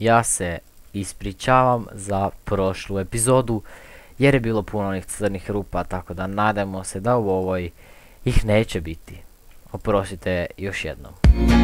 Ja se ispričavam za prošlu epizodu jer je bilo puno onih crnih rupa, tako da nadajmo se da u ovoj ih neće biti. Oprostite još jednom.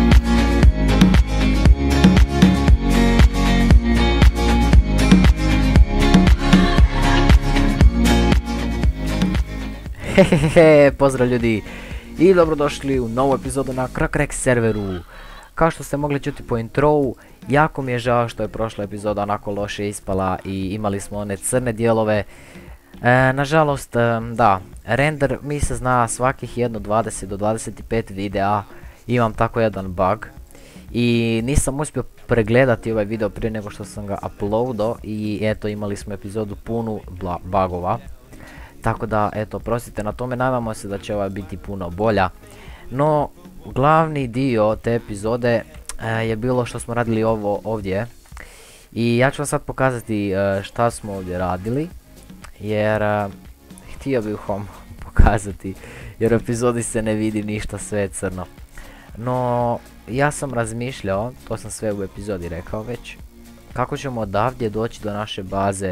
Hehehe, pozdrav ljudi i dobrodošli u novu epizodu na Krakrek serveru. Kao što ste mogli čuti po introu, jako mi je žao što je prošla epizoda onako loše ispala i imali smo one crne dijelove. Nažalost, da, render mi se zna svakih 20 do 25 videa, imam tako jedan bug. I nisam uspio pregledati ovaj video prije nego što sam ga uploadao i eto imali smo epizodu punu bugova. Tako da eto, prostite na tome, nadamo se da će ova biti puno bolja. No, glavni dio te epizode je bilo što smo radili ovo ovdje. I ja ću vam sad pokazati šta smo ovdje radili. Jer htio bih vam pokazati, jer u epizodi se ne vidi ništa, sve je crno. No, ja sam razmišljao, to sam sve u epizodi rekao već, kako ćemo odavdje doći do naše baze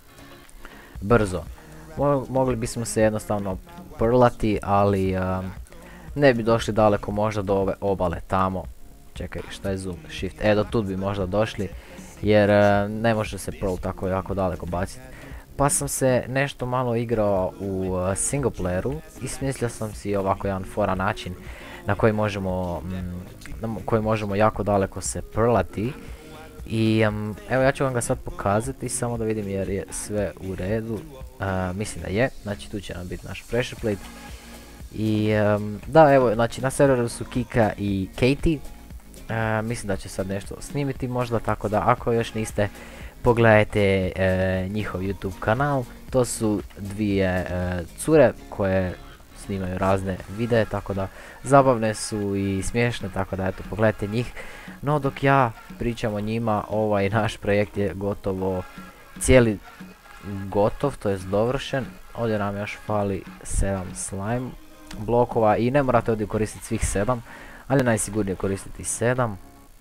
brzo. Mogli bismo se jednostavno prlati, ali ne bi došli daleko, možda do ove obale tamo. Čekaj, šta je zoom, shift, do tu bi možda došli, jer ne može se prl tako jako daleko baciti. Pa sam se nešto malo igrao u single playeru i smislio sam si ovako jedan fora način na koji možemo jako daleko se prlati. I evo ja ću vam ga sad pokazati, samo da vidim jer je sve u redu. Mislim da je, znači tu će nam biti naš pressure plate. I da, evo, znači na serveru su Kika i Katie. Mislim da će sad nešto snimiti možda, tako da ako još niste, pogledajte njihov YouTube kanal. To su dvije cure koje snimaju razne videe, tako da zabavne su i smiješne, tako da eto, pogledajte njih. No dok ja pričam o njima, ovaj naš projekt je gotovo gotov, to jest dovršen. Ovdje nam još fali 7 slime blokova i ne morate ovdje koristiti svih 7, ali najsigurnije koristiti 7.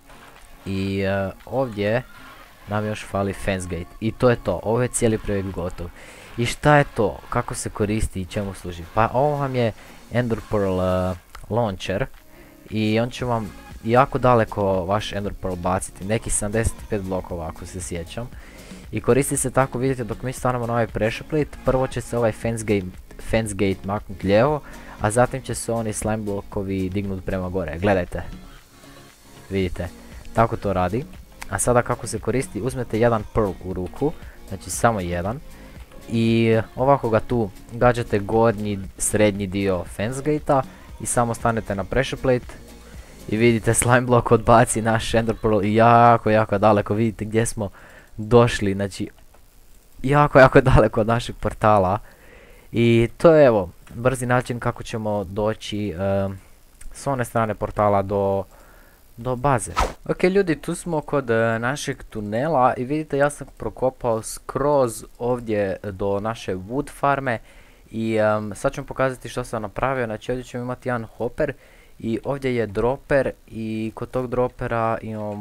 I ovdje nam još fali fence gate i to je to, ovo je cijeli projekt gotov. I šta je to, kako se koristi i čemu služi? Pa ovo vam je Ender Pearl launcher i on će vam jako daleko vaš Ender Pearl baciti, neki 75 blokova ako se sjećam. I koristi se tako, vidite, dok mi stanemo na ovaj pressure plate, prvo će se ovaj fence gate maknuti lijevo, a zatim će se oni slime blokovi dignuti prema gore. Gledajte, vidite, tako to radi. A sada kako se koristi, uzmete jedan pearl u ruku, znači samo jedan. I ovako ga tu gađate gornji, srednji dio fence gate-a i samo stanete na pressure plate. I vidite, slime block odbaci naš ender pearl i jako daleko, vidite gdje smo došli, znači jako daleko od našeg portala. I to je evo, brzi način kako ćemo doći s one strane portala do baze. Ok ljudi, tu smo kod našeg tunela i vidite, ja sam prokopao skroz ovdje do naše wood farme. I sad ću vam pokazati što sam napravio. Znači ovdje ćemo imati jedan hopper i ovdje je dropper i kod tog dropera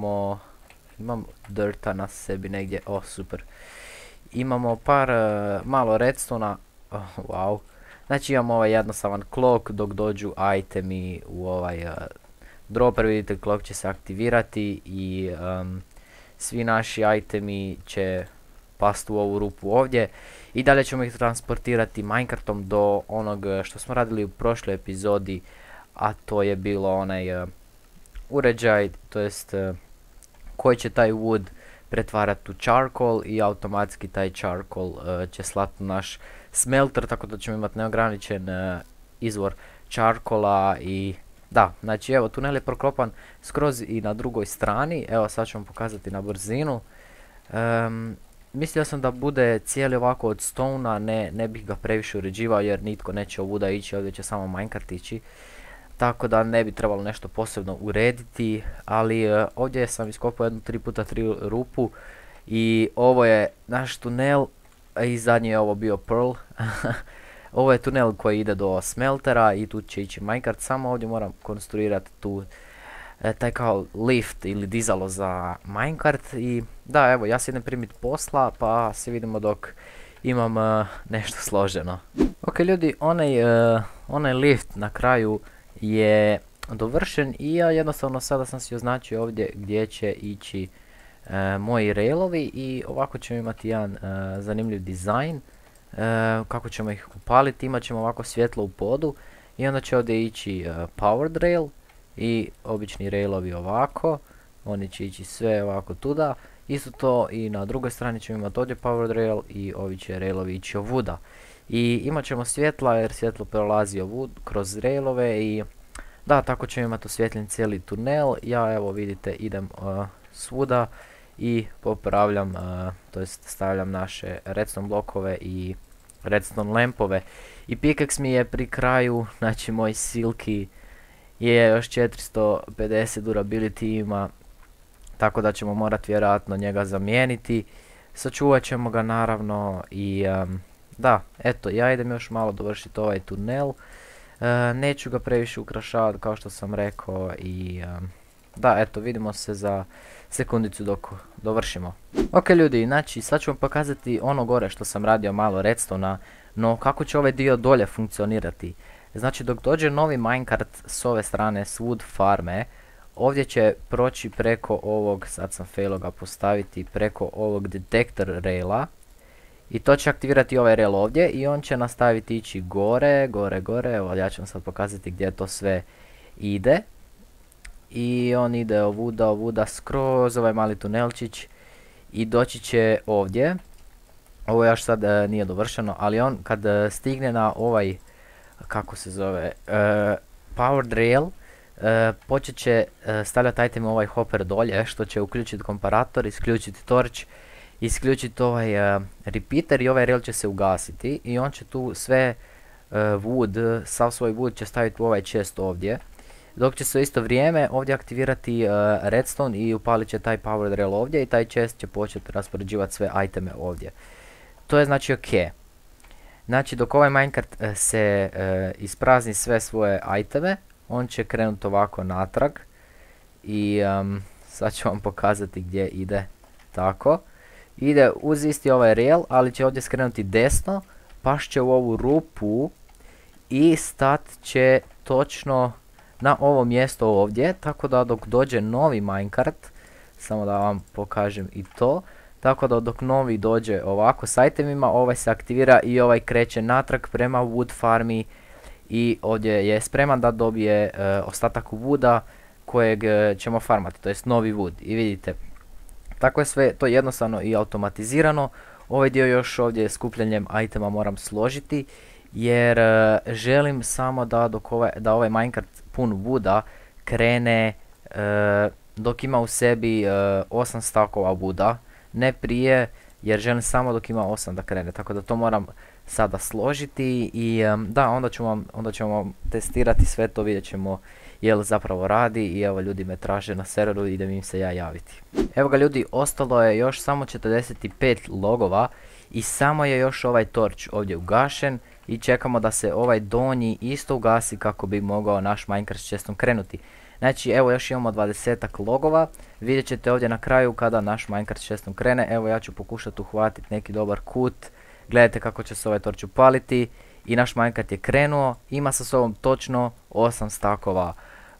imam dirta na sebi negdje, super. Imamo par malo redstona, wow. Znači imamo ovaj jednostavan clock dok dođu itemi u ovaj dropper, vidite clock će se aktivirati i svi naši itemi će pasti u ovu rupu ovdje. I dalje ćemo ih transportirati minecartom do onog što smo radili u prošloj epizodi, a to je bilo onaj uređaj, to jest koji će taj wood pretvarati u charcoal i automatski taj charcoal će slati naš smelter, tako da ćemo imati neograničen izvor charcoala. I da, znači evo, tunel je proklopan skroz i na drugoj strani. Evo sad ću vam pokazati na brzinu. Mislio sam da bude cijeli ovako od stona, ne bih ga previše uređivao jer nitko neće ovuda ići, ovdje će samo minecart ići. Tako da ne bi trebalo nešto posebno urediti, ali ovdje sam iskopao jednu 3x3 rupu i ovo je naš tunel i zadnji je ovo bio pearl. Ovo je tunel koji ide do smeltera i tu će ići minecart, samo ovdje moram konstruirati tu taj kao lift ili dizalo za minecart. I da, evo, ja se idem primiti posla, pa se vidimo dok imam nešto složeno. Ok ljudi, onaj lift na kraju je dovršen i ja jednostavno sada sam si označio ovdje gdje će ići moji railovi i ovako ćemo imati jedan zanimljiv dizajn. Kako ćemo ih upaliti, imat ćemo ovako svjetlo u podu i onda će ovdje ići powered rail i obični railovi ovako, oni će ići sve ovako tuda. Isto to i na drugoj strani ćemo imati ovdje powered rail i ovi će railovi ići ovuda. I imat ćemo svjetla jer svjetlo prolazi kroz railove i da, tako ćemo imati osvjetljen cijeli tunel. Ja evo vidite idem svuda i popravljam, to jest stavljam naše redstone blokove i redstone lampove. I pickaxe mi je pri kraju, znači moj silky je još 450 durability ima, tako da ćemo morati vjerojatno njega zamijeniti. Sačuvat ćemo ga naravno i da, eto, ja idem još malo dovršiti ovaj tunel. Neću ga previše ukrašavati kao što sam rekao i da, eto, vidimo se za sekundicu dok dovršimo. Ok ljudi, znači sad ću vam pokazati ono gore što sam radio malo redstona, no kako će ovaj dio dolje funkcionirati. Znači dok dođe novi minecart s ove strane s wood farme, ovdje će proći preko ovog, sad sam failo ga postaviti, preko ovog detector raila. I to će aktivirati ovaj rail ovdje i on će nastaviti ići gore, evo ja ću vam sad pokazati gdje to sve ide. I on ide ovuda skroz ovaj mali tunelčić i doći će ovdje. Ovo još sad nije dovršeno, ali on kad stigne na ovaj, kako se zove, powered rail, počet će stavljati item ovaj hopper dolje, što će uključiti komparator, isključiti torch, isključiti ovaj repeater i ovaj rail će se ugasiti i on će tu sve wood, sav svoj wood će staviti u ovaj chest ovdje. Dok će se u isto vrijeme ovdje aktivirati redstone i upalit će taj powered rail ovdje i taj chest će početi raspoređivati sve iteme ovdje. To je znači ok. Znači dok ovaj minecart se isprazni sve svoje iteme, on će krenuti ovako natrag i sad ću vam pokazati gdje ide. Tako. Ide uz isti ovaj rail, ali će ovdje skrenuti desno, pašće u ovu rupu i stat će točno na ovo mjesto ovdje, tako da dok dođe novi minecart, samo da vam pokažem i to, tako da dok novi dođe ovako s itemima, ovaj se aktivira i ovaj kreće natrag prema wood farmi i ovdje je spreman da dobije ostatak wooda kojeg ćemo farmati, to jest novi wood. I vidite, tako je sve to jednostavno i automatizirano. Ovaj dio još ovdje skupljanjem itema moram složiti, jer želim samo da da ovaj minecart pun wooda krene dok ima u sebi 8 stakova wooda, ne prije, jer želim samo dok ima 8 da krene, tako da to moram sada složiti i da, onda ćemo vam testirati sve to, vidjet ćemo jel zapravo radi i evo ljudi me traže na serveru i idem im se ja javiti. Evo ga ljudi, ostalo je još samo 45 logova i samo je još ovaj torch ovdje ugašen i čekamo da se ovaj donji isto ugasi kako bi mogao naš minecart s chestom krenuti. Znači evo još imamo 20 logova, vidjet ćete ovdje na kraju kada naš minecart s chestom krene. Evo ja ću pokušati uhvatiti neki dobar kut, gledajte kako će se ovaj torch upaliti i naš minecart je krenuo, ima sa sobom točno 8 stakova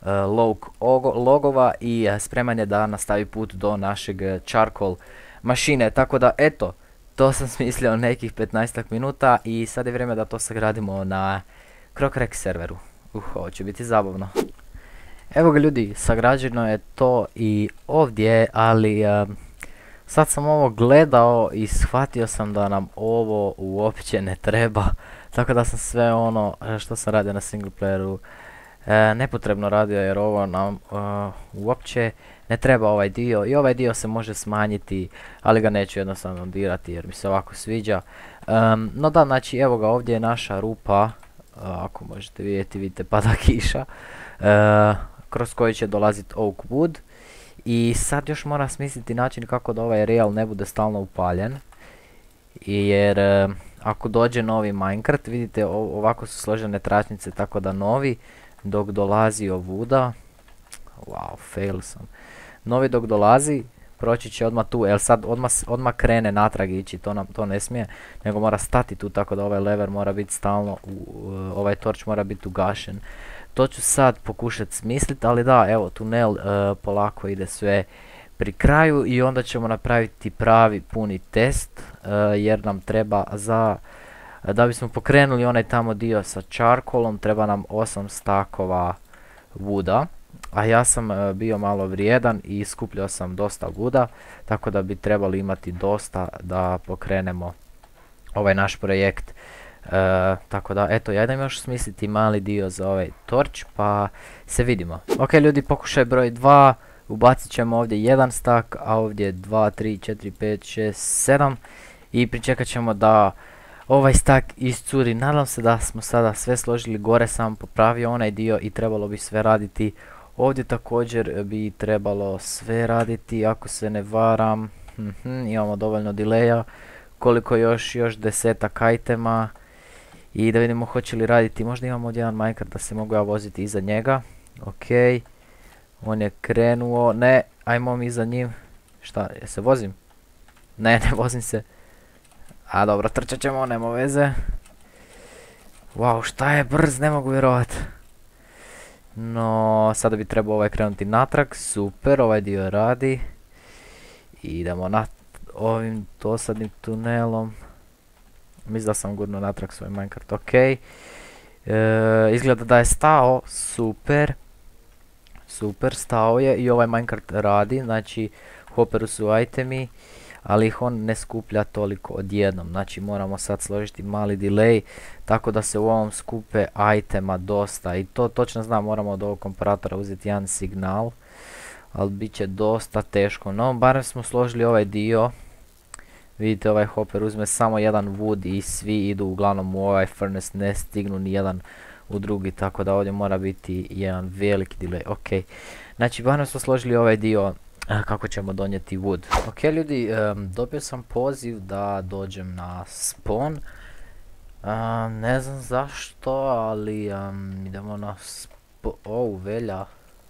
logova i spreman je da nastavi put do našeg charcoal mašine, tako da eto, to sam smislio nekih 15 minuta i sad je vrijeme da to sagradimo na Krokrack serveru. Ovo će biti zabavno. Evo ga ljudi, sagrađeno je to i ovdje, ali sad sam ovo gledao i shvatio sam da nam ovo uopće ne treba, tako da sam sve ono što sam radio na single playeru nepotrebno radio, jer ovo nam uopće ne treba ovaj dio i ovaj dio se može smanjiti, ali ga neću jednostavno dirati jer mi se ovako sviđa. No da, znači evo ga, ovdje je naša rupa, ako možete vidjeti, vidite pada kiša, kroz koji će dolaziti oak wood i sad još mora smisliti način kako da ovaj rail ne bude stalno upaljen, jer ako dođe novi minecart, vidite ovako su složene tračnice, tako da novi dok dolazi ovuda, Wow, fail sam. Novi dok dolazi, proći će odmah tu, jer sad odmah krene natrag ići, to ne smije, nego mora stati tu, tako da ovaj lever mora biti stalno, ovaj torč mora biti ugašen. To ću sad pokušati smisliti, ali da, evo, tunel polako ide sve pri kraju i onda ćemo napraviti pravi puni test, jer nam treba da bismo pokrenuli onaj tamo dio sa charcoalom, treba nam 8 stakova wooda. A ja sam bio malo vrijedan i skupljao sam dosta wooda, tako da bi trebali imati dosta da pokrenemo ovaj naš projekt. Tako da, eto, ja idem još smisliti mali dio za ovaj torč, pa se vidimo. Ok ljudi, pokušaj broj 2, ubacit ćemo ovdje jedan stak, a ovdje 2, 3, 4, 5, 6, 7 i pričekat ćemo da ovaj stak iscuri. Nadam se da smo sada sve složili, gore sam popravio onaj dio i trebalo bi sve raditi. Ovdje također bi trebalo sve raditi, ako se ne varam. Imamo dovoljno delaya, koliko još 10 itema. I da vidimo hoće li raditi, možda imamo ovdje jedan minecart da se mogu ja voziti iza njega. Ok, on je krenuo, ne, ajmo mi iza njim. Šta, ja se vozim? Ne vozim se. A dobro, trčat ćemo, nema veze. Wow, šta je brz, ne mogu vjerovat. No, sada bi trebao ovaj krenuti natrag, super, ovaj dio radi. Idemo ovim dosadnim tunelom. Mislim da sam gurno natrag svoj minecart, ok. Izgleda da je stao, super. Super, stao je i ovaj minecart radi, znači hopperu su itemi, ali ih on ne skuplja toliko odjednom, znači moramo sad složiti mali delay, tako da se u ovom skupe itema dosta i to točno znam, moramo od ovog komparatora uzeti jedan signal, ali bit će dosta teško, no barem smo složili ovaj dio. Vidite, ovaj hopper uzme samo jedan wood i svi idu uglavnom u ovaj furnace, ne stignu ni jedan u drugi, tako da ovdje mora biti jedan veliki delay. Ok, znači barem smo složili ovaj dio kako ćemo donijeti wood. Ok ljudi, dobio sam poziv da dođem na spawn. Ne znam zašto, ali idemo na velja.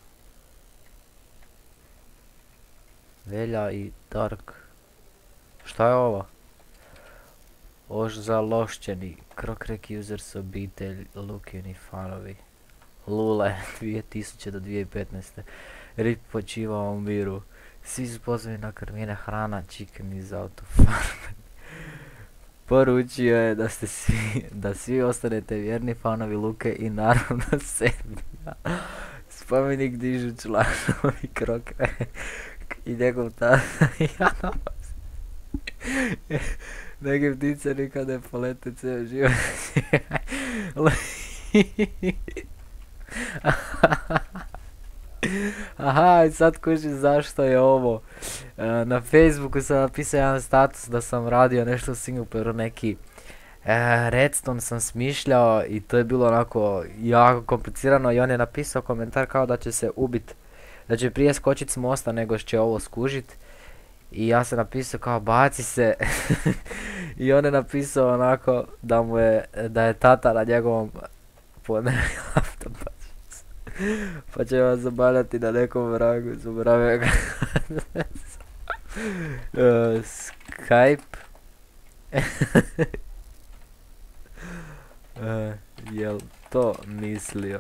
Velja i dark. Šta je ovo? Ožalošćeni, Krokrek users obitelj, Lukini fanovi. Lule, 2000 do 2015. Rip počivao u miru. Svi su pozvani na krmine, hrana, chicken iz autofarme. Poručio je da svi ostanete vjerni fanovi Luke i naravno sebi. Spomenik dižu članovi Krokrek i njegov tata. Neke ptice nikad ne polete cijel život. Aha, i sad kuži zašto je ovo. Na Facebooku sam napisao jedan status da sam radio nešto u Singapuru, neki redstone sam smišljao i to je bilo onako jako komplicirano i on je napisao komentar kao da će se ubit, da će prije skočit s mosta nego će ovo skužit. I ja sam napisao kao baci se i on je napisao onako da je tata na njegovom laptop, pa će vas zabavljati na nekom vragu, zaboravio ga. Skype. Jel to mislio?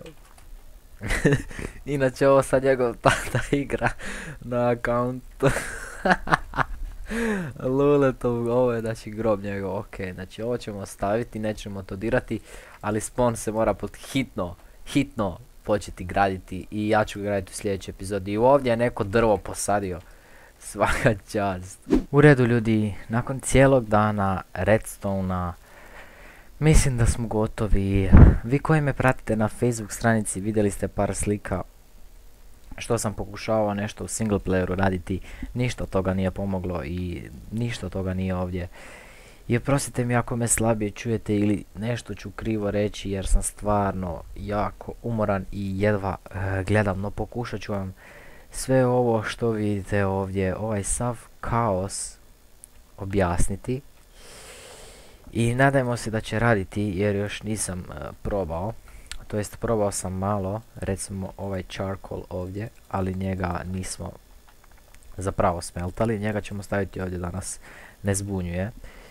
Inače ovo sad njegov tata igra na akauntu. Luletov, ovo je znači grob njegov, ok, znači ovo ćemo ostaviti, nećemo to dirati, ali spawn se mora hitno početi graditi i ja ću graditi u sljedećoj epizodi. I ovdje je neko drvo posadio, svaka čast. U redu ljudi, nakon cijelog dana redstone-a, mislim da smo gotovi. Vi koji me pratite na Facebook stranici vidjeli ste par slika što sam pokušavao nešto u single playeru raditi, ništa od toga nije pomoglo i ništa od toga nije ovdje. I oprostite mi ako me slabije čujete ili nešto ću krivo reći jer sam stvarno jako umoran i jedva gledam, no pokušat ću vam sve ovo što vidite ovdje, ovaj sav kaos objasniti. I nadajmo se da će raditi jer još nisam probao. to jest probao sam malo, recimo ovaj charcoal ovdje, ali njega nismo zapravo smeltali, njega ćemo staviti ovdje da nas ne zbunjuje.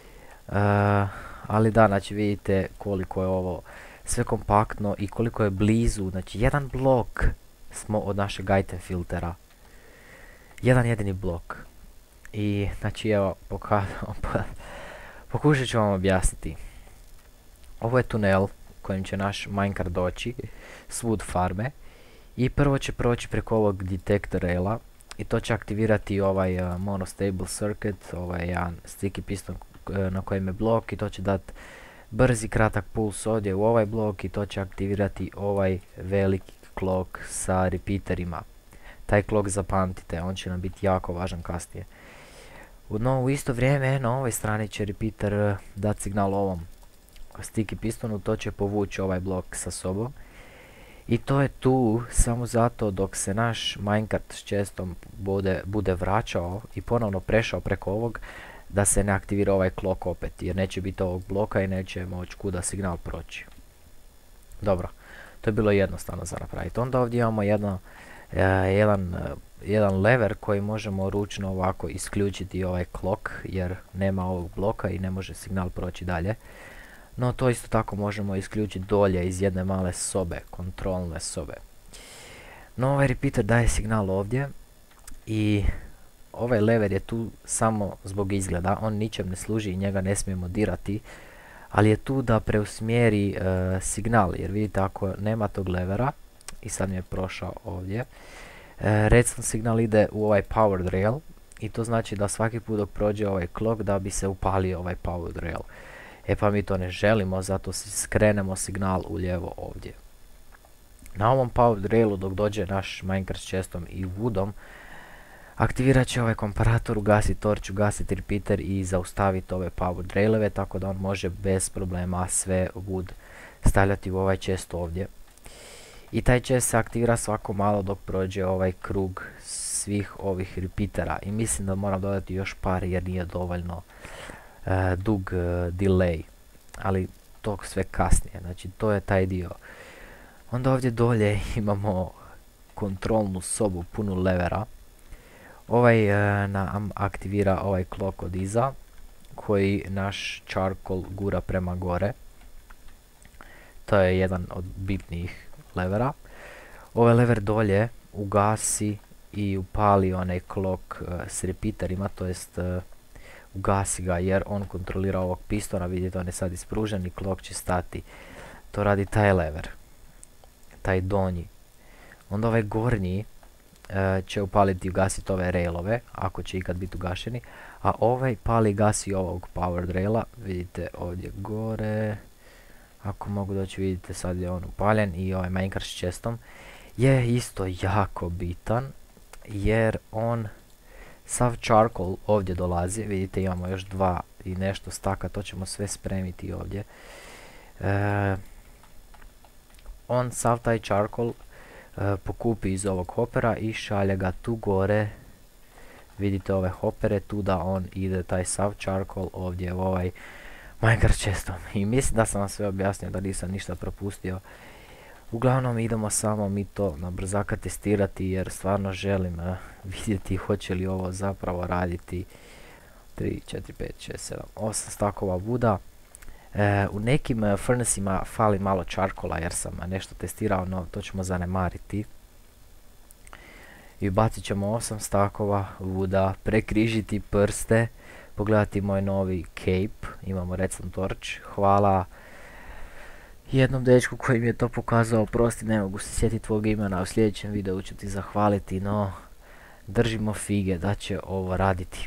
Ali da, znači vidite koliko je ovo sve kompaktno i koliko je blizu, znači jedan blok smo od našeg item filtera. Jedan jedini blok. I znači evo, pokušat ću vam objasniti. Ovo je tunel kojim će naš minecart doći s wood farme. I prvo će proći preko ovog detect raila. I to će aktivirati ovaj monostable circuit, ovaj jedan sticky piston na kojem je blok, i to će dati brzi kratak puls ovdje u ovaj blok, i to će aktivirati ovaj veliki clock sa repeaterima. Taj clock zapamtite, on će nam biti jako važan kasnije. No, u isto vrijeme na ovoj strani će repeater dati signal ovom sticky pistonu, to će povući ovaj blok sa sobom. I to je tu samo zato dok se naš minecart s čestom bude vraćao i ponovno prešao preko ovog, da se ne aktivira ovaj clock opet, jer neće biti ovog bloka i neće moći kuda signal proći. Dobro, to je bilo jednostavno za napraviti. Onda ovdje imamo jedan lever koji možemo ručno ovako isključiti ovaj clock, jer nema ovog bloka i ne može signal proći dalje. No to isto tako možemo isključiti dolje iz jedne male sobe, kontrolne sobe. No ovaj repeater daje signal ovdje i ovaj lever je tu samo zbog izgleda, on ničem ne služi i njega ne smijemo dirati, ali je tu da preusmjeri signal, jer vidite ako nema tog levera, i sad mi je prošao ovdje, redstone signal ide u ovaj powered rail, i to znači da svaki put dok prođe ovaj clock da bi se upalio ovaj powered rail. E pa mi to ne želimo, zato skrenemo signal u lijevo ovdje. Na ovom powered railu dok dođe naš minecart s chestom i woodom, aktivirat će ovaj komparator, ugasiti torch, ugasiti repeater i zaustaviti ove powered railove, tako da on može bez problema sve wood stavljati u ovaj chest ovdje. I taj chest se aktivira svako malo dok prođe ovaj krug svih ovih repeatera. I mislim da moram dodati još par jer nije dovoljno dug delay, ali to sve kasnije, znači to je taj dio. Onda ovdje dolje imamo kontrolnu sobu punu levera. Ovaj nam aktivira ovaj clock od iza, koji naš charcoal gura prema gore. To je jedan od bitnijih levera. Ovaj lever dolje ugasi i upali onaj clock s repeaterima, to jest ugasi ga jer on kontrolira ovog pistona, vidite on je sad ispružen i clock će stati. To radi taj lever, taj donji. Onda ovaj gornji će upaliti i ugasiti ove railove, ako će ikad biti ugašeni, a ovaj pali i gasi ovog powered raila, vidite ovdje gore, ako mogu doći vidite sad je on upaljen, i ovaj minecart s chestom je isto jako bitan, jer on sav charcoal ovdje dolazi, vidite imamo još 2 i nešto staka, to ćemo sve spremiti ovdje. On sav taj charcoal pokupi iz ovog hopera i šalje ga tu gore, vidite ove hopere, tu da on ide taj sav charcoal ovdje u ovaj minecart chestom. I mislim da sam vam sve objasnio, da nisam ništa propustio. Uglavnom idemo samo mi to na brzaka testirati, jer stvarno želim vidjeti hoće li ovo zapravo raditi. 3, 4, 5, 6, 7, 8 stakova vuda. U nekim furnaceima fali malo charcoala jer sam nešto testirao, no to ćemo zanemariti. I bacit ćemo 8 stakova vuda, prekrižiti prste, pogledati moj novi cape, imamo redstone torch, hvala jednom dečku koji mi je to pokazao, prosti ne mogu se sjetiti tvog imena, u sljedećem videu ću ti zahvaliti, no držimo fige da će ovo raditi.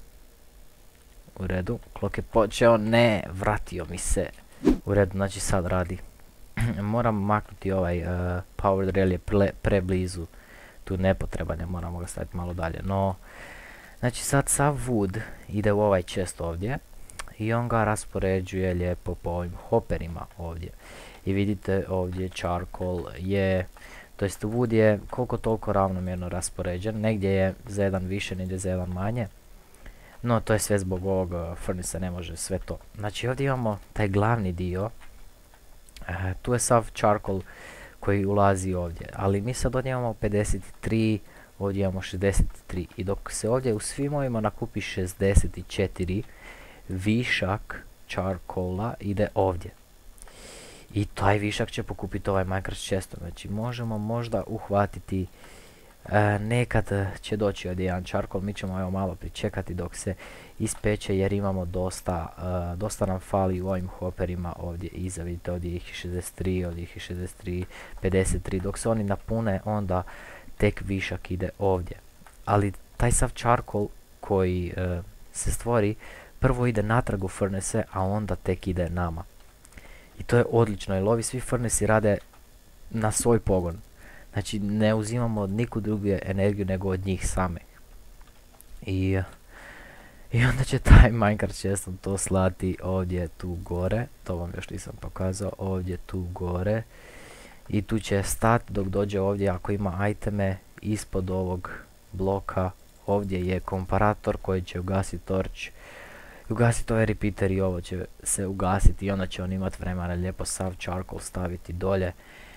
U redu, klok je počeo, ne, vratio mi se. U redu, znači sad radi. Moram maknuti ovaj powered rail je preblizu, tu nepotreban je, moramo ga staviti malo dalje, no znači sad sav wood ide u ovaj chest ovdje i on ga raspoređuje lijepo po ovim hopperima ovdje. I vidite ovdje charcoal je, to jest wood je koliko toliko ravnomjerno raspoređen, negdje je za jedan više, negdje za jedan manje. No to je sve zbog ovog furnace, ne može sve to. Znači ovdje imamo taj glavni dio Tu je sav charcoal koji ulazi ovdje, ali mi sad ovdje imamo 53, ovdje imamo 63 i dok se ovdje u svim ovima nakupi 64, višak charcoala ide ovdje. I taj višak će pokupiti ovaj Minecraft chestom, znači možemo možda uhvatiti, nekad će doći ovdje jedan charcoal, mi ćemo evo malo pričekati dok se ispeče jer imamo dosta nam fali u ovim hopperima ovdje iza, vidite ovdje ih je 63, ovdje ih je 63, 53, dok se oni napune onda tek višak ide ovdje. Ali taj sav charcoal koji se stvori prvo ide natrag u furnace, a onda tek ide nama. I to je odlično jer ovi svi furnasi rade na svoj pogon. Znači ne uzimamo od nikud druge energiju nego od njih same. I onda će taj Minecraft chestom to slati ovdje tu gore. To vam još nisam pokazao. Ovdje tu gore. I tu će stati dok dođe ovdje ako ima iteme ispod ovog bloka. Ovdje je komparator koji će ugasiti torch. Ugasiti ovaj repeater i ovo će se ugasiti i onda će on imati vremena lijepo sav charcoal staviti dolje